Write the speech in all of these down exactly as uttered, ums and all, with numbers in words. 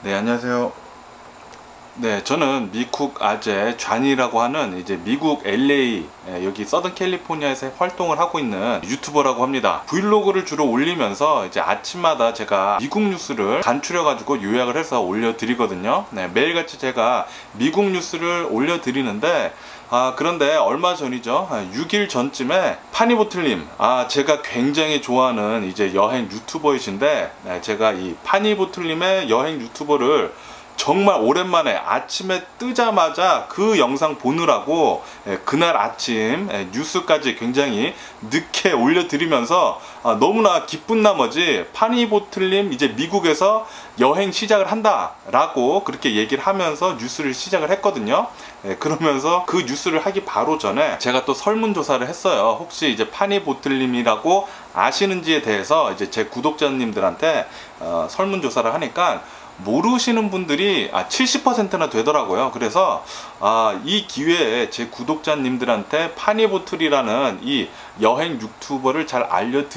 네, 안녕하세요. 네, 저는 미국 아재 좌니라고 하는 이제 미국 엘에이 여기 서든 캘리포니아에서 활동을 하고 있는 유튜버라고 합니다. 브이로그를 주로 올리면서 이제 아침마다 제가 미국 뉴스를 간추려 가지고 요약을 해서 올려드리거든요. 네, 매일같이 제가 미국 뉴스를 올려드리는데 아 그런데 얼마 전이죠, 육 일 전쯤에 파니보틀님, 아 제가 굉장히 좋아하는 이제 여행 유튜버이신데, 네, 제가 이 파니보틀님의 여행 유튜버를 정말 오랜만에 아침에 뜨자마자 그 영상 보느라고 그날 아침 뉴스까지 굉장히 늦게 올려드리면서 너무나 기쁜 나머지 파니보틀님 이제 미국에서 여행 시작을 한다 라고 그렇게 얘기를 하면서 뉴스를 시작을 했거든요. 그러면서 그 뉴스를 하기 바로 전에 제가 또 설문조사를 했어요. 혹시 이제 파니보틀님이라고 아시는지에 대해서 이제 제 구독자님들한테 어, 설문조사를 하니까 모르시는 분들이 아, 칠십 퍼센트나 되더라고요. 그래서 아, 이 기회에 제 구독자님들한테 파니보틀이라는 이 여행 유튜버를 잘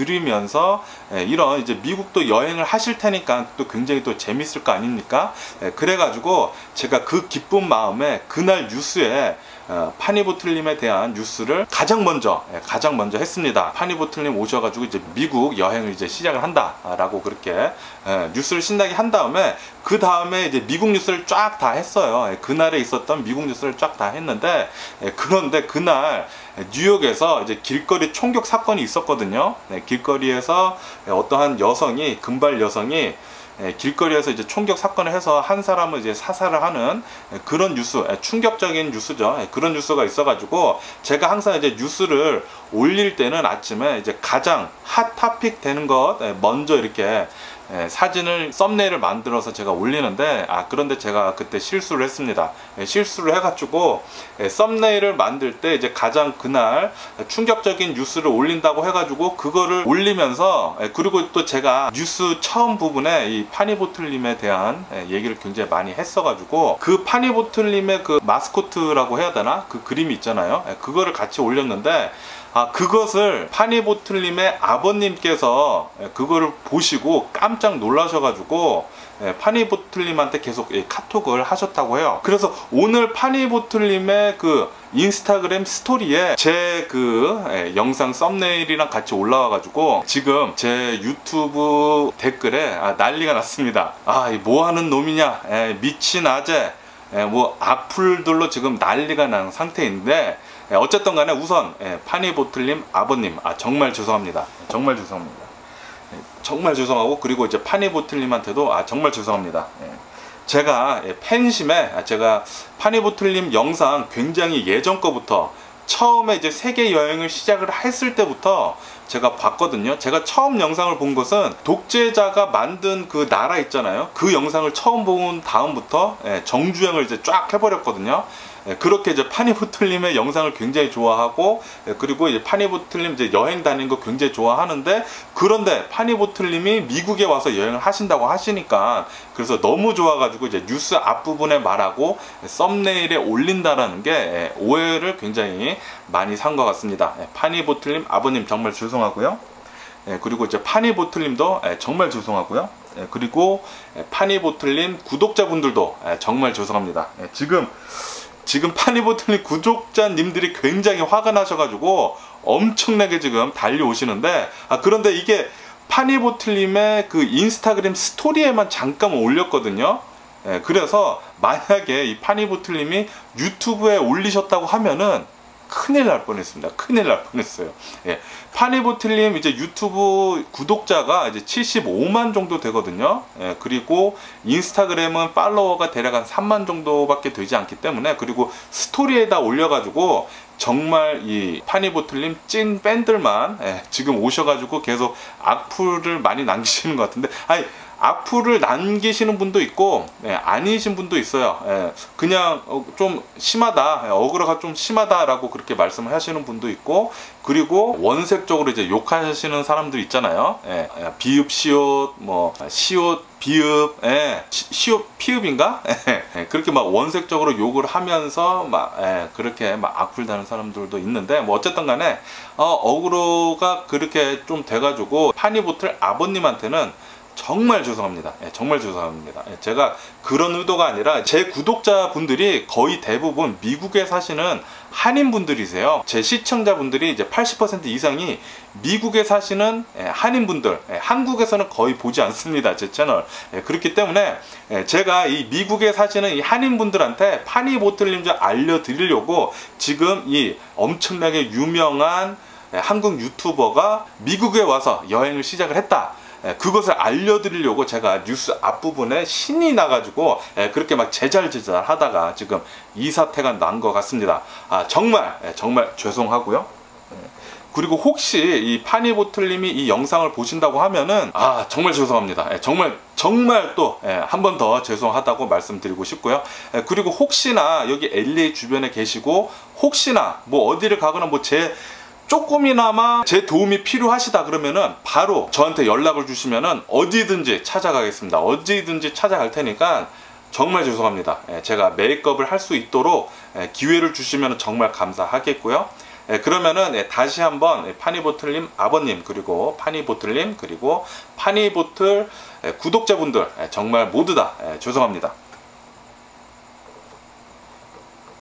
알려드리면서 예, 이런 이제 미국도 여행을 하실 테니까 또 굉장히 또 재밌을 거 아닙니까? 예, 그래가지고 제가 그 기쁜 마음에 그날 뉴스에 어, 파니보틀님에 대한 뉴스를 가장 먼저 예, 가장 먼저 했습니다. 파니보틀님 오셔가지고 이제 미국 여행을 이제 시작을 한다라고 그렇게 예, 뉴스를 신나게 한 다음에 그 다음에 이제 미국 뉴스를 쫙 다 했어요. 예, 그날에 있었던 미국 뉴스를 쫙 다 했는데 예, 그런데 그날 뉴욕에서 이제 길거리 총격 사건이 있었거든요. 예, 길거리에서 어떠한 여성이 금발 여성이 예, 길거리에서 이제 총격 사건을 해서 한 사람을 이제 사살을 하는 예, 그런 뉴스, 예, 충격적인 뉴스죠. 예, 그런 뉴스가 있어가지고 제가 항상 이제 뉴스를 올릴 때는 아침에 이제 가장 핫 토픽 되는 것 예, 먼저 이렇게 예, 사진을 썸네일을 만들어서 제가 올리는데 아 그런데 제가 그때 실수를 했습니다. 예, 실수를 해가지고 예, 썸네일을 만들 때 이제 가장 그날 충격적인 뉴스를 올린다고 해가지고 그거를 올리면서 예, 그리고 또 제가 뉴스 처음 부분에 이 파니보틀님에 대한 예, 얘기를 굉장히 많이 했어가지고 그 파니보틀님의 그 마스코트라고 해야 되나 그 그림이 있잖아요. 예, 그거를 같이 올렸는데 아 그것을 파니보틀님의 아버님께서 그거를 보시고 깜짝 놀라셔가지고 파니보틀님한테 계속 카톡을 하셨다고 해요. 그래서 오늘 파니보틀님의 그 인스타그램 스토리에 제 그 영상 썸네일이랑 같이 올라와가지고 지금 제 유튜브 댓글에 아, 난리가 났습니다. 아 뭐하는 놈이냐, 에, 미친 아재, 에, 뭐 악플들로 지금 난리가 난 상태인데 어쨌든 간에 우선 파니보틀님 아버님 아 정말 죄송합니다. 정말 죄송합니다. 정말 죄송하고 그리고 이제 파니보틀님한테도 아 정말 죄송합니다. 제가 팬심에 제가 파니보틀님 영상 굉장히 예전 거부터 처음에 이제 세계 여행을 시작을 했을 때부터 제가 봤거든요. 제가 처음 영상을 본 것은 독재자가 만든 그 나라 있잖아요. 그 영상을 처음 본 다음부터 정주행을 이제 쫙 해버렸거든요. 그렇게 이제 파니보틀님의 영상을 굉장히 좋아하고 그리고 이제 파니보틀님 이제 여행 다니는 거 굉장히 좋아하는데 그런데 파니보틀님이 미국에 와서 여행을 하신다고 하시니까 그래서 너무 좋아가지고 이제 뉴스 앞부분에 말하고 썸네일에 올린다라는 게 오해를 굉장히 많이 산 것 같습니다. 파니보틀님 아버님 정말 죄송하고요. 그리고 이제 파니보틀님도 정말 죄송하고요. 그리고 파니보틀님 구독자분들도 정말 죄송합니다. 지금 지금 파니보틀님 구독자님들이 굉장히 화가 나셔가지고 엄청나게 지금 달려오시는데 아 그런데 이게 파니보틀님의 그 인스타그램 스토리에만 잠깐 올렸거든요. 예, 그래서 만약에 이 파니보틀님이 유튜브에 올리셨다고 하면은 큰일 날 뻔했습니다. 큰일 날 뻔했어요. 예. 파니보틀님 이제 유튜브 구독자가 이제 칠십오만 정도 되거든요. 예. 그리고 인스타그램은 팔로워가 대략 한 삼만 정도밖에 되지 않기 때문에 그리고 스토리에다 올려가지고 정말 이 파니보틀님 찐 팬들만 예, 지금 오셔가지고 계속 악플을 많이 남기시는 것 같은데 아니 악플을 남기시는 분도 있고 예, 아니신 분도 있어요. 예, 그냥 어, 좀 심하다, 예, 어그로가 좀 심하다라고 그렇게 말씀을 하시는 분도 있고 그리고 원색적으로 이제 욕하시는 사람들 있잖아요. 예, 비읍 시옷 뭐 시옷 비읍 예, 시옷 피읍인가 예, 그렇게 막 원색적으로 욕을 하면서 막 예, 그렇게 막 악플 다는 사람들도 있는데 뭐 어쨌든 간에 어, 어그로가 그렇게 좀 돼가지고 파니보틀 아버님한테는 정말 죄송합니다. 예, 정말 죄송합니다. 예, 제가 그런 의도가 아니라 제 구독자분들이 거의 대부분 미국에 사시는 한인분들이세요. 제 시청자분들이 이제 팔십 퍼센트 이상이 미국에 사시는 예, 한인분들, 예, 한국에서는 거의 보지 않습니다. 제 채널. 예, 그렇기 때문에 예, 제가 이 미국에 사시는 이 한인분들한테 파니보틀님 좀 알려드리려고 지금 이 엄청나게 유명한 예, 한국 유튜버가 미국에 와서 여행을 시작을 했다. 예, 그것을 알려드리려고 제가 뉴스 앞부분에 신이 나가지고 예, 그렇게 막 제잘제잘 하다가 지금 이 사태가 난 것 같습니다. 아, 정말 예, 정말 죄송하고요. 예, 그리고 혹시 이 파니보틀님이 이 영상을 보신다고 하면은 아 정말 죄송합니다. 예, 정말 정말 또 한 번 더 죄송하다고 말씀드리고 싶고요. 예, 그리고 혹시나 여기 엘에이 주변에 계시고 혹시나 뭐 어디를 가거나 뭐 제 조금이나마 제 도움이 필요하시다 그러면은 바로 저한테 연락을 주시면은 어디든지 찾아가겠습니다. 어디든지 찾아갈 테니까 정말 죄송합니다. 제가 메이크업을 할 수 있도록 기회를 주시면 정말 감사하겠고요. 그러면은 다시 한번 파니보틀님 아버님 그리고 파니보틀님 그리고 파니보틀 구독자분들 정말 모두 다 죄송합니다.